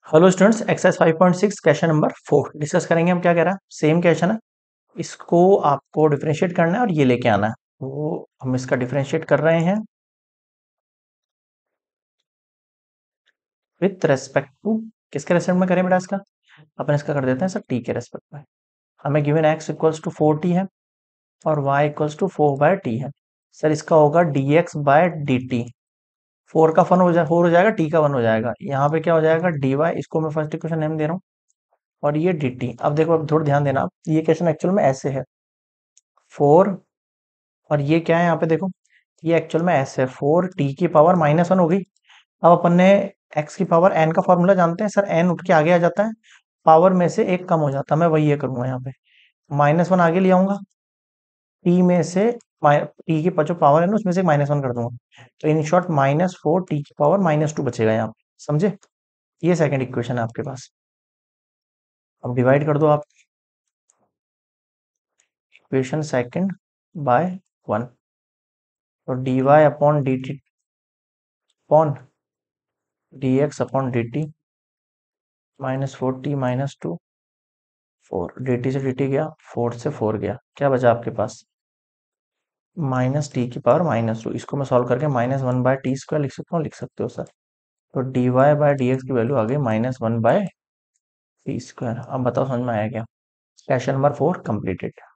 Hello students, exercise 5.6 question number 4 discuss करेंगे। हम क्या कह रहा है, सेम क्वेश्चन है। इसको आपको डिफरेंशिएट करना है और ये लेके आना है। तो हम इसका डिफरेंशिएट कर रहे हैं विथ रेस्पेक्ट टू, किसके रेस्पेक्ट में करें बेटा इसका, अपन इसका कर देते हैं सर टी के रेस्पेक्ट में। हमें given x equals to 4t है और वाई इक्वल्स टू 4/t है। सर इसका होगा dx/dt। 4 का फन हो जाए 4 हो जाएगा, टी का 1 हो जाएगा। यहाँ पे क्या हो जाएगा, dy, इसको मैं फर्स्ट इक्वेशन नेम दे रहा हूँ, और ये dt। अब देखो, अब थोड़ा ध्यान देना, आप ये क्वेश्चन एक्चुअल में ऐसे है 4, और ये क्या है यहाँ पे देखो, ये एक्चुअल में ऐसे है 4t⁻⁻1 हो गई। अब अपन ने x की पावर n का फॉर्मूला जानते हैं सर, n उठ के आगे आ जाता है, पावर में से एक कम हो जाता है। मैं वही ये करूंगा, यहाँ पे -1 आगे ले आऊंगा, t में से t की जो पावर है ना उसमें से -1 कर दूंगा, तो इन शॉर्ट -4t⁻2 बचेगा यहाँ पे, समझे। ये सेकंड इक्वेशन है आपके पास। अब डिवाइड कर दो आप इक्वेशन सेकंड बाय 1, तो dy/dt upon dx/dt -4t - 2 4, dt से dt गया, 4 से 4 गया, क्या बचा आपके पास, -t⁻²। इसको मैं सॉल्व करके -1/t² लिख सकता हूँ, लिख सकते हो सर। तो dy/dx की वैल्यू आ गई -1/t²। अब बताओ समझ में आया क्या। Question number 4 completed.